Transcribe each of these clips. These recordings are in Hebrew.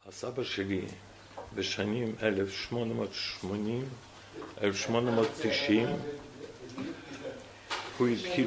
הסבא שלי בשנים 1880, 1890, הוא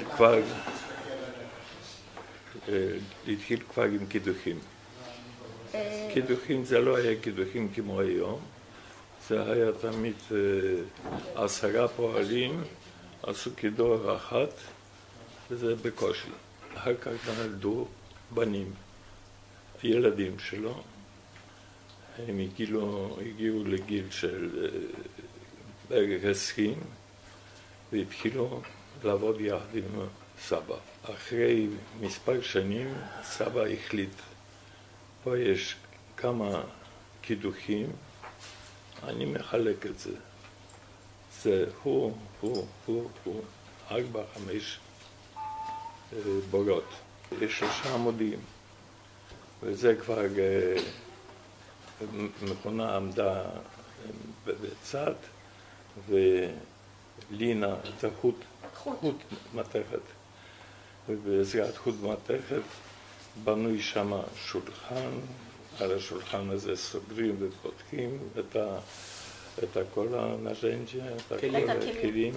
התחיל כבר עם קידוחים. קידוחים זה לא היה קידוחים כמו היום, זה היה תמיד 10 פועלים, עשו קידוח אחת, וזה בקושי. אחר כך נולדו בנים, ילדים שלו, הם הגיעו לגיל של בערך 20, והתחילו לעבוד יחד עם סבא. אחרי מספר שנים סבא החליט, פה יש כמה קידוחים, אני מחלק את זה. זה הוא, 4, 5 בורות. יש 3 עמודים, וזה כבר מכונה עמדה בצד, ולינה זה חוט מתכת. ובעזרת חוט מתכת בנוי שם שולחן, על השולחן הזה סוגרים ופותחים את כל הנז'נג'ה, את כל הכלים,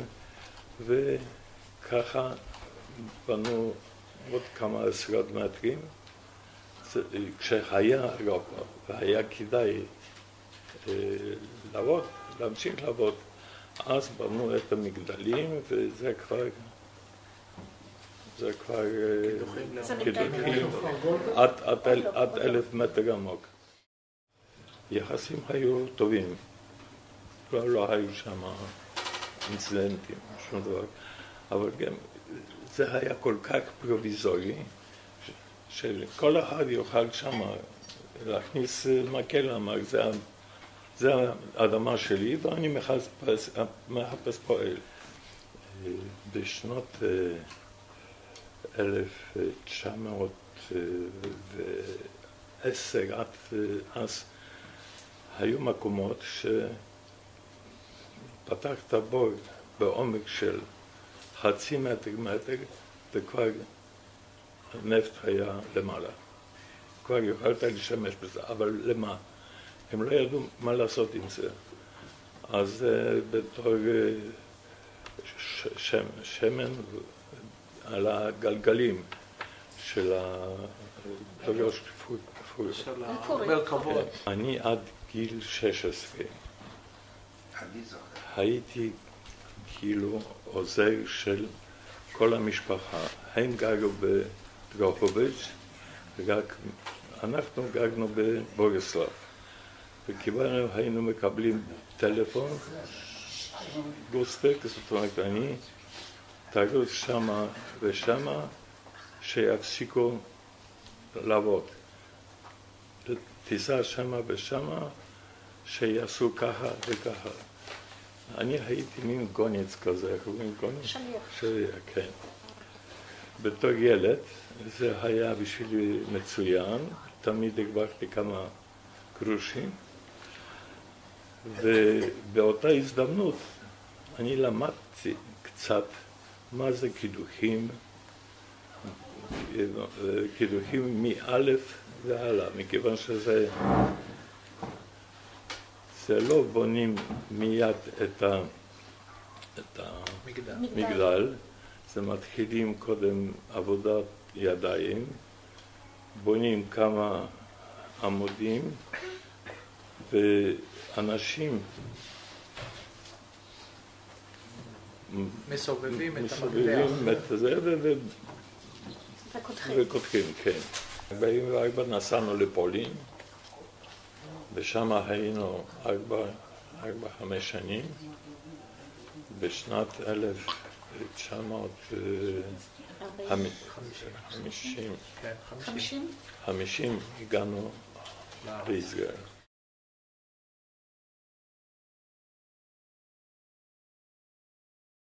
וככה בנו עוד כמה עשרות מטרים. כשהיה והיה כדאי לעבוד, להמשיך לעבוד, אז בנו את המגדלים, וזה כבר קידוחים עד 1,000 מטר עמוק. יחסים היו טובים, לא היו שם אינצידנטים, שום דבר, אבל גם זה היה כל כך פרוביזורי, שכל אחד יוכל שם להכניס מקל, אמר, זה האדמה שלי ואני מחפש פועל. בשנות 1910 עד אז היו מקומות שפתחת בור בעומק של 0.5 מטר וכבר הנפט היה למעלה. כבר יכולת להשתמש בזה, אבל למה? הם לא ידעו מה לעשות עם זה. אז בתור שמן על הגלגלים של אני עד גיל 16 הייתי כאילו עוזר של כל המשפחה. הם גרו בדרוחוביץ, ורק אנחנו גרנו בבוריסלב. וכיוון היינו מקבלים טלפון, גוסטק, זאת אומרת אני, תרוץ שמה ושמה, שיפסיקו לעבוד. תיסע שמה ושמה, שיעשו ככה וככה. אני הייתי מין גוניץ כזה, איך אומרים גוניץ? שליח, כן. בתור ילד זה היה בשבילי מצוין, תמיד הרווחתי כמה גרושים, ובאותה הזדמנות אני למדתי קצת מה זה קידוחים, קידוחים מאלף והלאה, מכיוון שזה לא בונים מיד את המגדל, זה מתחילים קודם עבודת ידיים, בונים כמה עמודים, ואנשים מסובבים את זה וקודחים, כן. ב-44 נסענו לפולין, ושם היינו 4-5 שנים. בשנת 1950 הגענו לישראל.